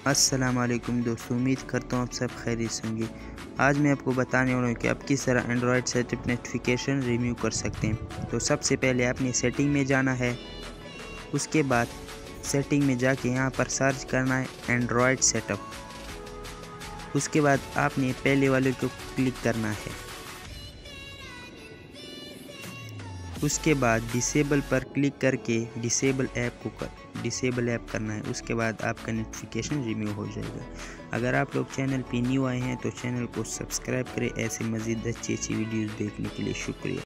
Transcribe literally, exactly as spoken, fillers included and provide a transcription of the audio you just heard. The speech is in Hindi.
अस्सलाम वालेकुम दोस्तों, उम्मीद करता हूँ आप सब खैरियत से होंगे। आज मैं आपको बताने वाला हूँ कि आप किस तरह एंड्रॉयड सेटअप नोटिफिकेशन रिमूव कर सकते हैं। तो सबसे पहले आपने सेटिंग में जाना है। उसके बाद सेटिंग में जाके यहाँ पर सर्च करना है एंड्रॉयड सेटअप। उसके बाद आपने पहले वाले को क्लिक करना है। उसके बाद डिसेबल पर क्लिक करके डिसेबल ऐप को कर डिसेबल ऐप करना है। उसके बाद आपका नोटिफिकेशन रिमूव हो जाएगा। अगर आप लोग चैनल पे न्यू आए हैं तो चैनल को सब्सक्राइब करें ऐसे मज़ीद अच्छी अच्छी वीडियोस देखने के लिए। शुक्रिया।